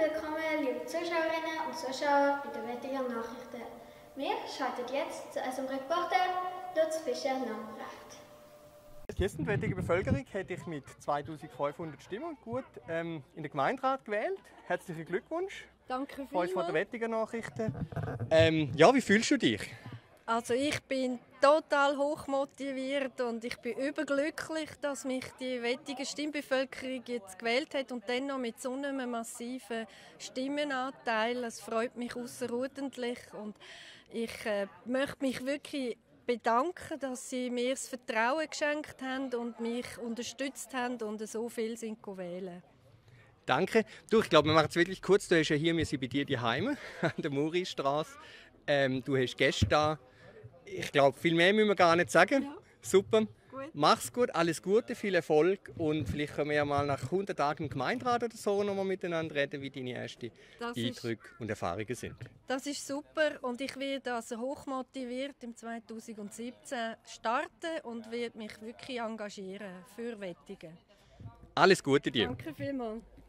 willkommen, liebe Zuschauerinnen und Zuschauer bei den Wettiger Nachrichten. Wir schalten jetzt zu unserem Reporter Lutz Fischer-Lamprecht. Die Gießenwettige Bevölkerung hätte ich mit 2500 Stimmen gut in den Gemeinderat gewählt. Herzlichen Glückwunsch. Danke Von uns von den vielmals. Wettiger Nachrichten. Ja, wie fühlst du dich? Also ich bin total hochmotiviert und ich bin überglücklich, dass mich die Wettiger Stimmbevölkerung jetzt gewählt hat und dann noch mit so einem massiven Stimmenanteil. Es freut mich außerordentlich und ich möchte mich wirklich bedanken, dass sie mir das Vertrauen geschenkt haben und mich unterstützt haben und so viel sind wählen. Danke. Du, ich glaube, wir machen es wirklich kurz. Du hast ja hier, wir sind bei dir daheim an der Muristrasse. Du hast Gäste da. Ich glaube, viel mehr müssen wir gar nicht sagen. Ja. Super. Gut. Mach's gut, alles Gute, viel Erfolg und vielleicht können wir ja mal nach 100 Tagen im Gemeinderat oder so noch mal miteinander reden, wie deine ersten Eindrücke und Erfahrungen sind. Das ist super und ich werde also hochmotiviert im 2017 starten und werde mich wirklich engagieren für Wettigen. Alles Gute dir. Danke vielmals.